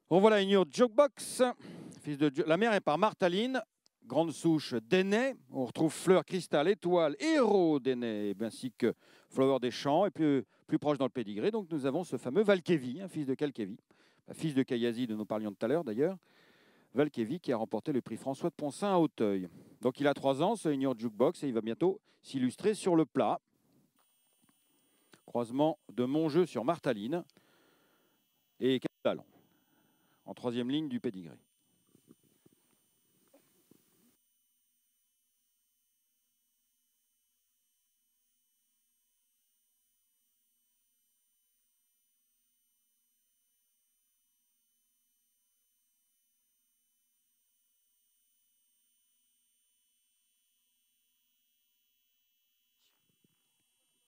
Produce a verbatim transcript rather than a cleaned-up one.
Revoilà une Jukebox. Fils de la mère est par Martaline. Grande souche d'Aînay. On retrouve Fleur, Cristal, Étoile, Héros d'Aînay, ainsi que Flower des Champs. Et plus, plus proche dans le pédigré, donc nous avons ce fameux Valkevi, un fils de Kalkevi, fils de Kayazi, dont nous parlions tout à l'heure d'ailleurs. Valkevi qui a remporté le prix François de Poncin à Auteuil. Donc il a trois ans, ce Junior Jukebox, et il va bientôt s'illustrer sur le plat. Croisement de Monjeu sur Martaline et Catalan, en troisième ligne du pédigré.